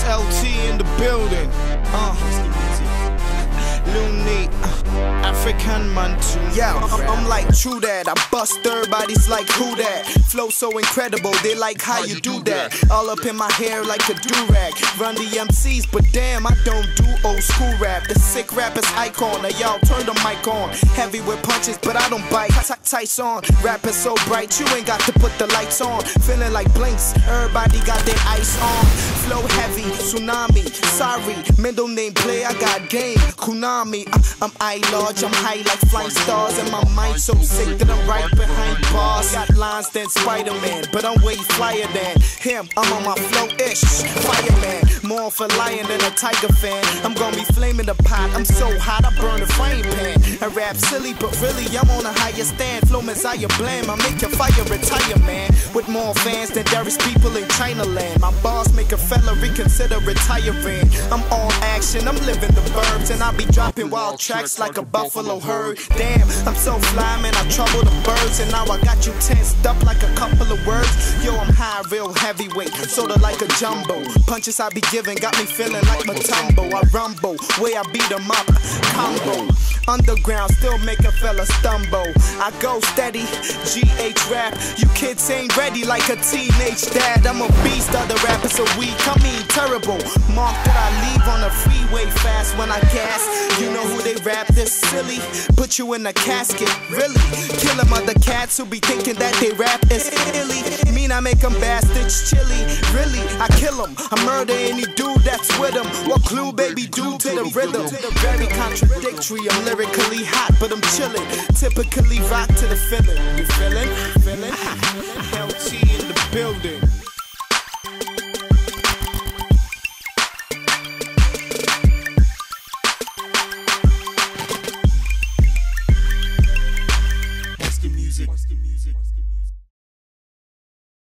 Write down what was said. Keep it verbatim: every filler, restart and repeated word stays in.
It's L T in the building. Uh, Looney, uh, African man too. Yeah, I'm, I'm like true that. I bust everybody's like who that. Flow so incredible, they like how, how you, you do, do that. that. All up in my hair like a do-rag. Run the M Cs, but damn, I don't do old school rap. The sick rapper's icon. Now y'all turn the mic on. Heavy with punches, but I don't bite. Tyson, rapping so bright, you ain't got to put the lights on. Feeling like blinks, everybody got their ice on. Flow heavy, tsunami, sorry. Middle name play, I got game. Kunami, uh, I'm eye large, I'm high like flying stars. And my mind so sick that I'm right behind bars. Got lines than Spider-Man, but I'm way flyer than him. I'm on my flow-ish, fireman. More for lion than a tiger fan. I'm gonna be flaming the pot, I'm so hot I burn the frying pan. I rap silly, but really I'm on a higher stand. Flow Messiah blame, I make your fire retire, man. With more fans than there's people in China land. My boss make a fella reconsider retiring. I'm all action, I'm living the burbs. And I be dropping wild tracks like a buffalo herd. Damn, I'm so fly, man, I trouble the birds. And now I got you tensed up like a couple of words. Yo, I'm high, real heavyweight, sorta like a jumbo. Punches I be giving got me feeling like Matumbo. I rumble, way I beat 'em up, combo. Underground still make a fella stumble. I go steady, G H rap. You kids ain't ready like a teenage dad. I'm a beast, other rappers are weak, I mean terrible. Mark that I leave on the freeway fast when I gas. You know who they rap this silly? Put you in a casket, really? Kill 'em other cats who be thinking that they rap is illy. Mean I make 'em bastards chilly, really? I kill 'em, I murder any dude that's with 'em. What clue baby do to the rhythm? Very contradictory, I'm lyrically hot, but I'm chillin'. Typically rock to the feeling. You feelin'? Feelin'? L T in the building.